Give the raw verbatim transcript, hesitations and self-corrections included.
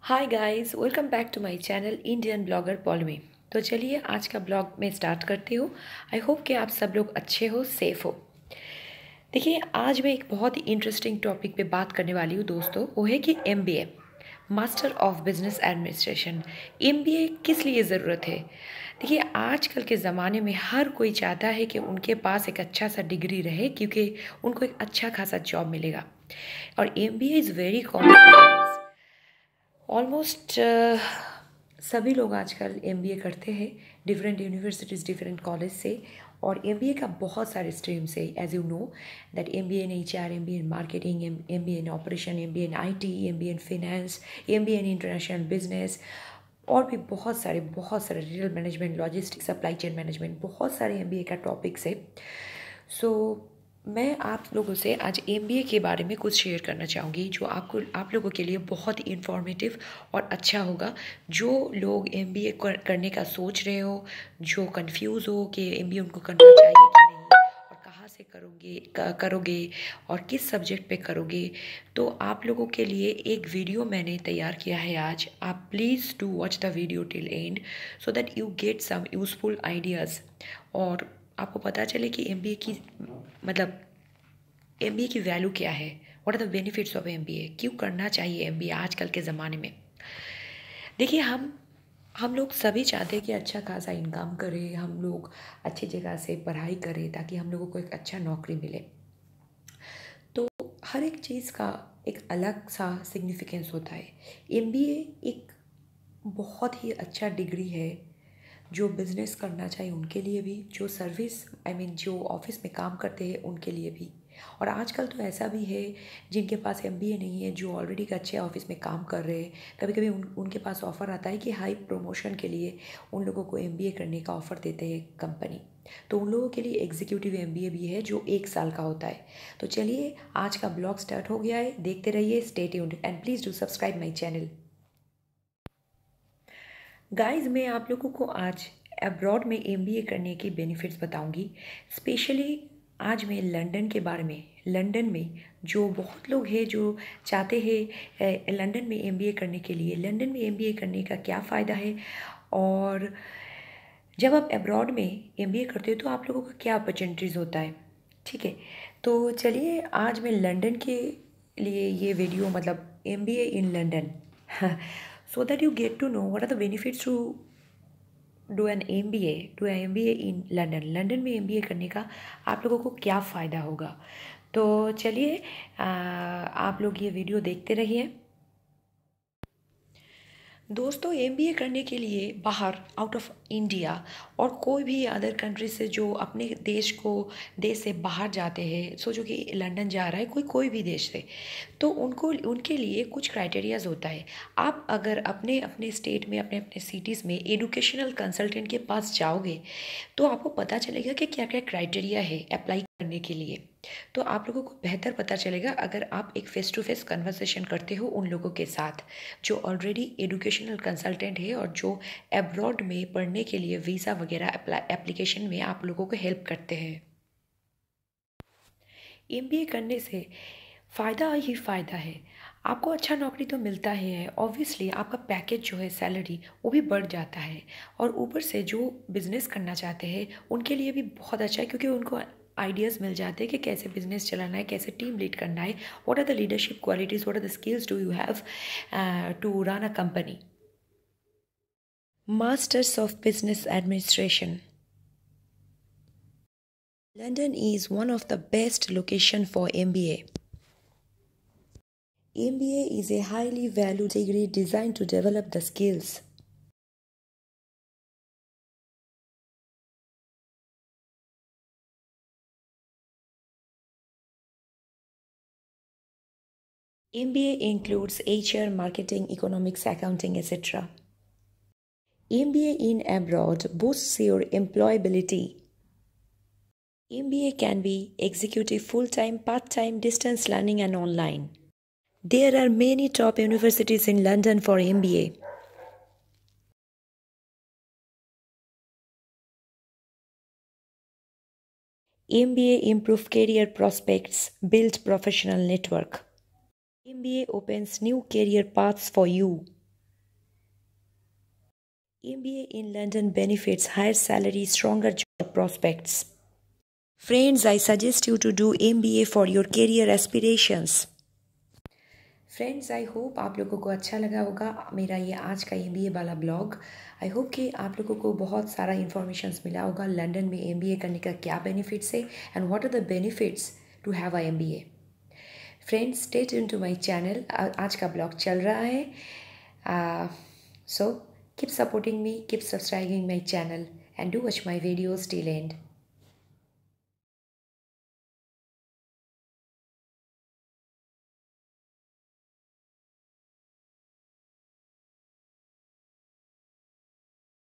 Hi guys, welcome back to my channel Indian blogger Poulami. तो चलिए आज का ब्लॉग में स्टार्ट करती हूँ। आई होप कि आप सब लोग अच्छे हो, सेफ हो। देखिए, आज मैं एक बहुत ही इंटरेस्टिंग टॉपिक पे बात करने वाली हूँ दोस्तों। वो है कि M B A, master of business administration. M B A किस लिए ज़रूरत है? देखिए, आजकल के ज़माने में हर कोई चाहता है कि उनके पास एक अच्छा सा डिग्री रहे, क्योंकि उनको एक अच्छा खासा जॉब मिलेगा। और M B A is very common. Almost सभी लोग आजकल एम बी ए करते हैं, डिफरेंट यूनिवर्सिटीज़, डिफरेंट कॉलेज से। और एम बी ए का बहुत सारे स्ट्रीम्स है, as you know that M B A in H R, M B A in marketing, M B A in operation, M B A in I T, M B A in finance, M B A in international business, और भी बहुत सारे बहुत सारे retail management, logistics, supply chain management, बहुत सारे M B ए का topics है। सो so, मैं आप लोगों से आज एम बी ए के बारे में कुछ शेयर करना चाहूँगी, जो आपको आप लोगों के लिए बहुत ही इन्फॉर्मेटिव और अच्छा होगा। जो लोग एम बी ए कर, करने का सोच रहे हो, जो कंफ्यूज हो कि एम बी ए उनको करना चाहिए कि नहीं, और कहाँ से करोगे करोगे और किस सब्जेक्ट पे करोगे, तो आप लोगों के लिए एक वीडियो मैंने तैयार किया है आज। आप please do watch the video till end, so that you get some useful ideas, और आपको पता चले कि एम बी ए की मतलब एम बी ए की वैल्यू क्या है, what are the benefits of M B A, क्यों करना चाहिए एम बी ए आजकल के ज़माने में। देखिए, हम हम लोग सभी चाहते हैं कि अच्छा खासा इनकम करें, हम लोग अच्छी जगह से पढ़ाई करें ताकि हम लोगों को एक अच्छा नौकरी मिले। तो हर एक चीज़ का एक अलग सा सिग्निफिकेंस होता है। एम बी ए एक बहुत ही अच्छा डिग्री है, जो बिज़नेस करना चाहिए उनके लिए भी, जो service I I mean mean, जो ऑफिस में काम करते हैं उनके लिए भी। और आजकल तो ऐसा भी है जिनके पास एम बी ए नहीं है, जो ऑलरेडी एक अच्छे ऑफिस में काम कर रहे हैं, कभी कभी उन उनके पास ऑफ़र आता है कि हाई प्रमोशन के लिए उन लोगों को एम बी ए करने का ऑफ़र देते हैं कंपनी। तो उन लोगों के लिए एग्जीक्यूटिव एम बी ए भी है, जो एक साल का होता है। तो चलिए, आज का ब्लॉग स्टार्ट हो गया है, देखते रहिए, stay tuned and please do subscribe my channel. Guys, मैं आप लोगों को आज अब्रॉड में एम बी ए करने की बेनिफिट्स बताऊंगी। स्पेशली आज मैं लंदन के बारे में, लंदन में जो बहुत लोग हैं जो चाहते हैं लंदन में एम बी ए करने के लिए, लंदन में एम बी ए करने का क्या फ़ायदा है, और जब आप अब्रॉड में एम बी ए करते हो तो आप लोगों का क्या अपॉर्चुनिटीज़ होता है। ठीक है, तो चलिए आज मैं लंदन के लिए ये वीडियो, मतलब M B A in London so that you get to know what are the benefits to do an M B A, do an M B A in London. London में M B A करने का आप लोगों को क्या फ़ायदा होगा। तो चलिए, आप लोग ये वीडियो देखते रहिए। दोस्तों, एम बी ए करने के लिए बाहर, आउट ऑफ इंडिया और कोई भी अदर कंट्री से जो अपने देश को देश से बाहर जाते हैं, सोचो कि लंदन जा रहा है कोई कोई भी देश से, तो उनको उनके लिए कुछ क्राइटेरियाज होता है। आप अगर अपने अपने स्टेट में, अपने अपने सिटीज़ में एडुकेशनल कंसल्टेंट के पास जाओगे तो आपको पता चलेगा कि क्या क्या क्राइटेरिया है अप्लाई करने के लिए। तो आप लोगों को बेहतर पता चलेगा अगर आप एक फ़ेस टू फेस कन्वर्सेशन करते हो उन लोगों के साथ जो ऑलरेडी एजुकेशनल कंसल्टेंट है, और जो अब्रॉड में पढ़ने के लिए वीज़ा वगैरह एप्लीकेशन में आप लोगों को हेल्प करते हैं। एम बी ए करने से फ़ायदा ही फ़ायदा है। आपको अच्छा नौकरी तो मिलता ही है, ऑब्वियसली आपका पैकेज जो है, सैलरी, वो भी बढ़ जाता है। और ऊपर से जो बिज़नेस करना चाहते हैं उनके लिए भी बहुत अच्छा है, क्योंकि उनको आइडियाज़ मिल जाते हैं कि कैसे बिज़नेस चलाना है, कैसे टीम लीड करना है, what are the leadership qualities, what are the skills do you have to run a company. Masters of business administration. London is one of the best location for M B A. M B A is a highly valued degree designed to develop the skills. M B A includes H R, marketing, economics, accounting, et cetera. M B A in abroad boosts your employability. M B A can be executive, full-time, part-time, distance learning and online. There are many top universities in London for M B A. M B A improve career prospects, build professional network. M B A opens new career paths for you. M B A in London benefits, higher salary, stronger job prospects. Friends, I suggest you to do M B A for your career aspirations. Friends, I hope आप लोगों को अच्छा लगा होगा मेरा ये आज का एम बी ए वाला ब्लॉग। आई होप कि आप लोगों को बहुत सारा इन्फॉर्मेशन मिला होगा लंदन में एम बी ए करने का क्या बेनिफिट्स है and what are the benefits to have a M B A. Friends, stay tuned to my channel. आज का ब्लॉग चल रहा है, so keep supporting me, keep subscribing my channel and do watch my videos till and.